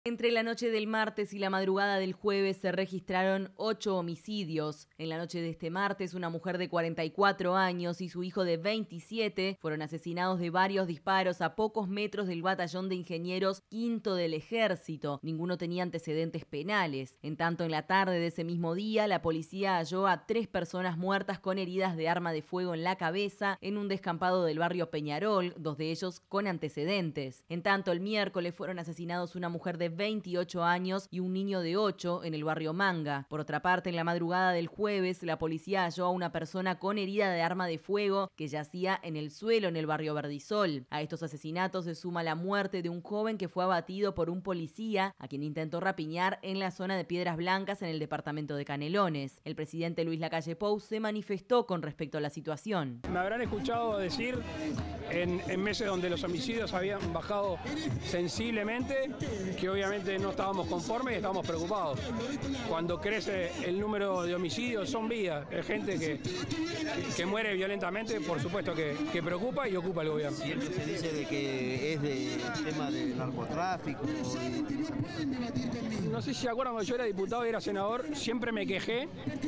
Entre la noche del martes y la madrugada del jueves se registraron 8 homicidios. En la noche de este martes, una mujer de 44 años y su hijo de 27 fueron asesinados de varios disparos a pocos metros del batallón de ingenieros quinto del Ejército. Ninguno tenía antecedentes penales. En tanto, en la tarde de ese mismo día, la policía halló a 3 personas muertas con heridas de arma de fuego en la cabeza en un descampado del barrio Peñarol, 2 de ellos con antecedentes. En tanto, el miércoles fueron asesinados una mujer de 28 años y un niño de 8 en el barrio Manga. Por otra parte, en la madrugada del jueves, la policía halló a una persona con herida de arma de fuego que yacía en el suelo en el barrio Verdisol. A estos asesinatos se suma la muerte de un joven que fue abatido por un policía a quien intentó rapiñar en la zona de Piedras Blancas en el departamento de Canelones. El presidente Luis Lacalle Pou se manifestó con respecto a la situación. Me habrán escuchado decir en meses donde los homicidios habían bajado sensiblemente que obviamente no estábamos conformes y estábamos preocupados. Cuando crece el número de homicidios son vidas, es gente que muere violentamente, por supuesto que preocupa y ocupa el gobierno. Siempre se dice de que es de tema de narcotráfico y esas cosas. No sé si se acuerdan, cuando yo era diputado y era senador, siempre me quejé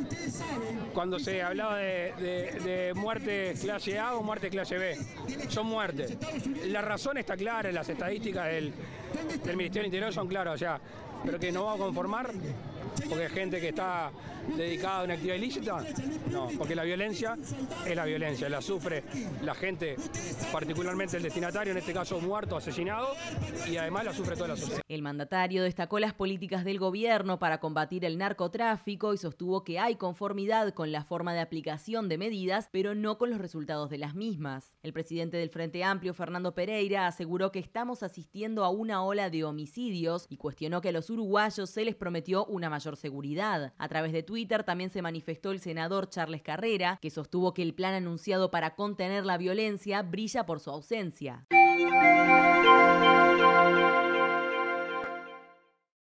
cuando se hablaba de muerte clase A o muerte clase B. Son muertes. La razón está clara, las estadísticas del Ministerio del Interior son claras, o sea, pero que no vamos a conformar porque hay gente que está dedicada a una actividad ilícita, no, porque la violencia es la violencia, la sufre la gente, particularmente el destinatario, en este caso muerto, asesinado, y además la sufre toda la sociedad. El mandatario destacó las políticas del gobierno para combatir el narcotráfico y sostuvo que hay conformidad con la forma de aplicación de medidas, pero no con los resultados de las mismas. El presidente del Frente Amplio, Fernando Pereira, aseguró que estamos asistiendo a una ola de homicidios y cuestionó que a los uruguayos se les prometió una mayor seguridad. A través de Twitter también se manifestó el senador Charles Carrera, que sostuvo que el plan anunciado para contener la violencia brilla por su ausencia.